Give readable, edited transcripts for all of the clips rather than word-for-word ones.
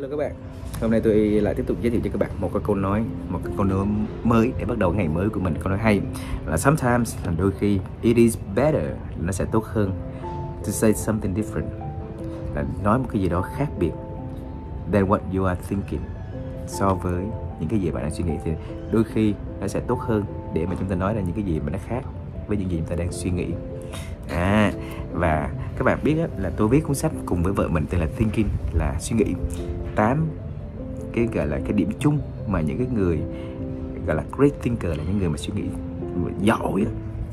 Hello các bạn, hôm nay tôi lại tiếp tục giới thiệu cho các bạn một cái câu nói mới để bắt đầu ngày mới của mình. Câu nói hay là sometimes, là đôi khi, it is better, nó sẽ tốt hơn, to say something different, là nói một cái gì đó khác biệt, than what you are thinking, so với những cái gì bạn đang suy nghĩ. Thì đôi khi nó sẽ tốt hơn để mà chúng ta nói ra những cái gì mà nó khác với những gì chúng ta đang suy nghĩ. Và các bạn biết là tôi viết cuốn sách cùng với vợ mình tên là Thinking, là suy nghĩ, 8 cái gọi là cái điểm chung mà những cái người gọi là great thinker, là những người mà suy nghĩ giỏi,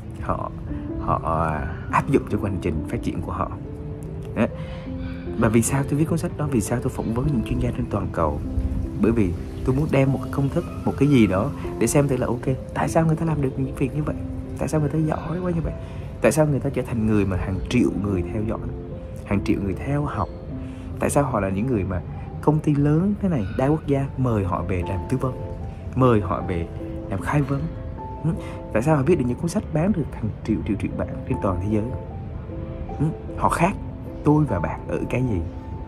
họ áp dụng cho hành trình phát triển của họ. Và vì sao tôi viết cuốn sách đó, vì sao tôi phỏng vấn những chuyên gia trên toàn cầu? Bởi vì tôi muốn đem một cái công thức, một cái gì đó để xem thử là ok, tại sao người ta làm được những việc như vậy, tại sao người ta giỏi quá như vậy, tại sao người ta trở thành người mà hàng triệu người theo dõi, hàng triệu người theo học, tại sao họ là những người mà công ty lớn thế này, đa quốc gia mời họ về làm tư vấn, mời họ về làm khai vấn. Tại sao họ viết được những cuốn sách bán được hàng triệu bản trên toàn thế giới? Họ khác tôi và bạn ở cái gì?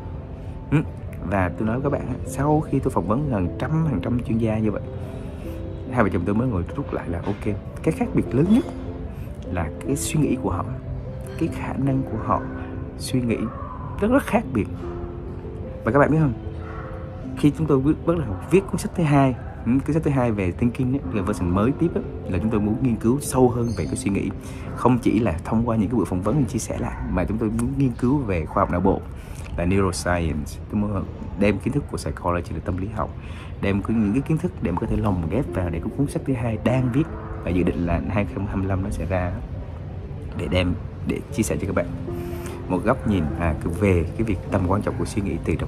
Và tôi nói với các bạn, sau khi tôi phỏng vấn hàng trăm chuyên gia như vậy, hai vợ chồng tôi mới ngồi rút lại là ok, cái khác biệt lớn nhất là cái suy nghĩ của họ, cái khả năng của họ suy nghĩ rất khác biệt. Và các bạn biết không, khi chúng tôi bắt đầu viết cuốn sách thứ hai, cuốn sách thứ hai về thinking là version mới tiếp là chúng tôi muốn nghiên cứu sâu hơn về cái suy nghĩ, không chỉ là thông qua những cái buổi phỏng vấn mình chia sẻ lại, mà chúng tôi muốn nghiên cứu về khoa học não bộ, là neuroscience. Tôi muốn đem kiến thức của psychology, là tâm lý học, đem những cái kiến thức để mà có thể lồng ghép vào để cái cuốn sách thứ hai đang viết, và dự định là 2025 nó sẽ ra, để chia sẻ cho các bạn một góc nhìn về cái việc tầm quan trọng của suy nghĩ từ trong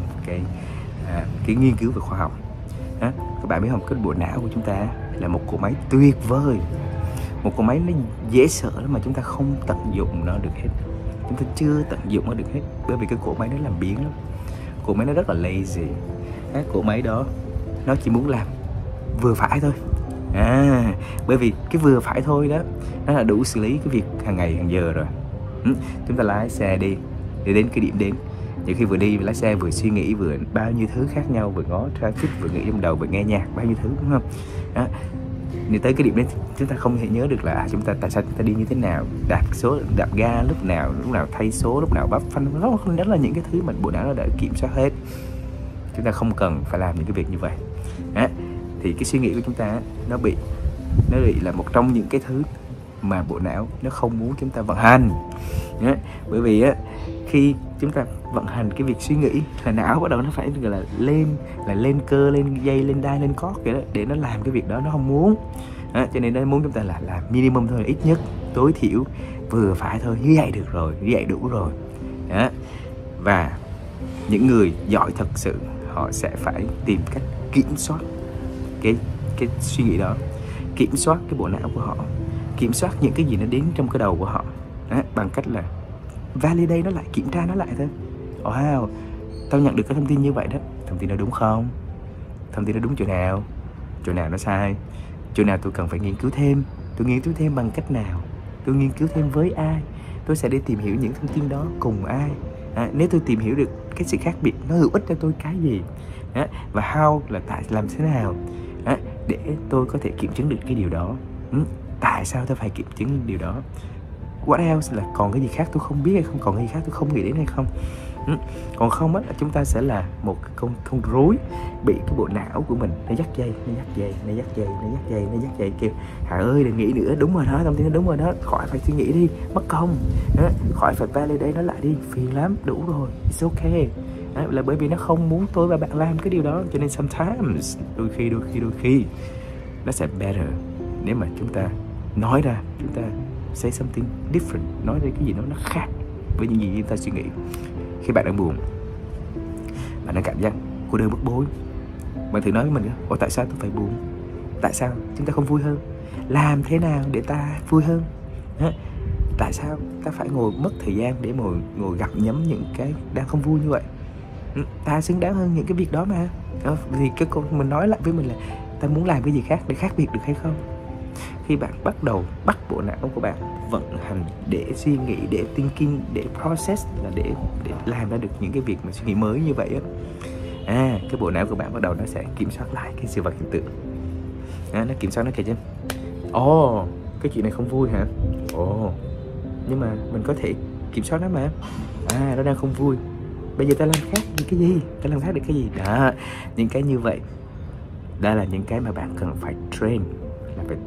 cái nghiên cứu về khoa học. Các bạn biết không, cái bộ não của chúng ta là một cỗ máy tuyệt vời, một cỗ máy nó dễ sợ lắm mà chúng ta không tận dụng nó được hết, chúng ta chưa tận dụng nó được hết, bởi vì cái cỗ máy nó làm biếng lắm, cỗ máy nó rất là lazy. Cỗ máy đó nó chỉ muốn làm vừa phải thôi, bởi vì cái vừa phải thôi đó nó là đủ xử lý cái việc hàng ngày hàng giờ rồi. Chúng ta lái xe đi đến cái điểm đến, nhiều khi vừa đi vừa lái xe vừa suy nghĩ, vừa bao nhiêu thứ khác nhau, vừa ngó traffic, vừa nghĩ trong đầu, vừa nghe nhạc, bao nhiêu thứ, đúng không? Nếu tới cái điểm đến chúng ta không thể nhớ được là chúng ta tại sao chúng ta đi như thế nào, đạp ga lúc nào thay số, lúc nào bắp phanh, đó là những cái thứ mà bộ não nó đã kiểm soát hết. Chúng ta không cần phải làm những cái việc như vậy. Thì cái suy nghĩ của chúng ta nó bị là một trong những cái thứ mà bộ não nó không muốn chúng ta vận hành. Bởi vì khi chúng ta vận hành cái việc suy nghĩ là não bắt đầu nó phải gọi là lên cơ, lên dây, lên đai, lên cót vậy đó, để nó làm cái việc đó nó không muốn. Cho nên nó muốn chúng ta là làm minimum thôi, ít nhất, tối thiểu, vừa phải thôi, như vậy được rồi, như vậy đủ rồi. Và những người giỏi thật sự họ sẽ phải tìm cách kiểm soát cái suy nghĩ đó, kiểm soát cái bộ não của họ, kiểm soát những cái gì nó đến trong cái đầu của họ, bằng cách là validate nó lại, kiểm tra nó lại thôi. Wow, tao nhận được cái thông tin như vậy đó, thông tin đó đúng không? Thông tin đó đúng chỗ nào nó sai, chỗ nào tôi cần phải nghiên cứu thêm, tôi nghiên cứu thêm bằng cách nào, tôi nghiên cứu thêm với ai, tôi sẽ đi tìm hiểu những thông tin đó cùng ai, nếu tôi tìm hiểu được cái sự khác biệt nó hữu ích cho tôi cái gì, và how là làm thế nào để tôi có thể kiểm chứng được cái điều đó. Tại sao tôi phải kiểm chứng điều đó? What else, là còn cái gì khác tôi không biết hay không, còn cái gì khác tôi không nghĩ đến hay không? Còn không là chúng ta sẽ là một con rối bị cái bộ não của mình nó dắt dây kêu Hà ơi đừng nghĩ nữa, đúng rồi đó, thông tin nó đúng rồi đó, khỏi phải suy nghĩ đi, mất công, khỏi phải validate nó lại đi, phiền lắm, đủ rồi, it's okay. Là bởi vì nó không muốn tôi và bạn làm cái điều đó, cho nên sometimes, đôi khi nó sẽ better nếu mà chúng ta nói ra, chúng ta say something different, nói ra cái gì đó nó khác với những gì chúng ta suy nghĩ. Khi bạn đang buồn, bạn đang cảm giác cô đơn bức bối, bạn thử nói với mình, tại sao tôi phải buồn, tại sao chúng ta không vui hơn, làm thế nào để ta vui hơn, tại sao ta phải mất thời gian để ngồi gặm nhấm những cái đang không vui như vậy, ta xứng đáng hơn những cái việc đó mà. Thì cái câu mình nói lại với mình là ta muốn làm cái gì khác để khác biệt được hay không. Khi bạn bắt đầu bắt bộ não của bạn vận hành để suy nghĩ, để thinking, để process, là để làm ra được những cái việc mà suy nghĩ mới như vậy cái bộ não của bạn bắt đầu nó sẽ kiểm soát lại cái sự vật hiện tượng. Nó kiểm soát nó kìa chứ. Cái chuyện này không vui hả? Nhưng mà mình có thể kiểm soát nó mà. Nó đang không vui, bây giờ ta làm khác cái gì? Ta làm khác được cái gì? Đó, những cái như vậy, đó là những cái mà bạn cần phải train, là phải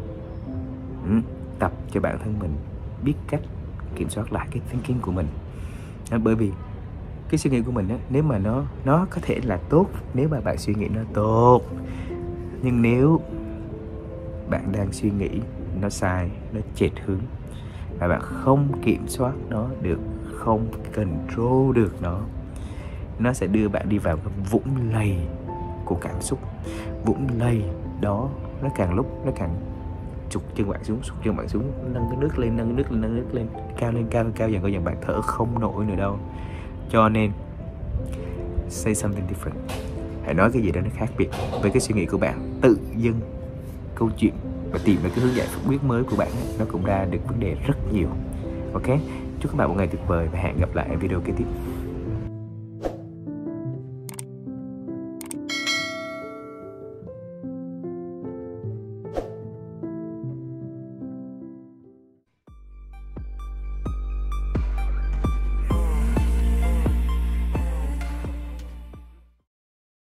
tập cho bản thân mình biết cách kiểm soát lại cái thinking của mình. Bởi vì cái suy nghĩ của mình á, nếu mà nó có thể là tốt nếu mà bạn suy nghĩ nó tốt, nhưng nếu bạn đang suy nghĩ nó sai, nó chệch hướng, và bạn không kiểm soát nó được, không control được nó sẽ đưa bạn đi vào cái vũng lầy của cảm xúc. Vũng lầy đó nó càng lúc nó càng sụt chân bạn xuống, nâng cái nước lên, cao dần bạn thở không nổi nữa đâu. Cho nên say something different, hãy nói cái gì đó nó khác biệt với cái suy nghĩ của bạn. Tự dưng câu chuyện và tìm được cái hướng giải quyết mới của bạn nó cũng ra được vấn đề rất nhiều. Ok, chúc các bạn một ngày tuyệt vời và hẹn gặp lại ở video kế tiếp.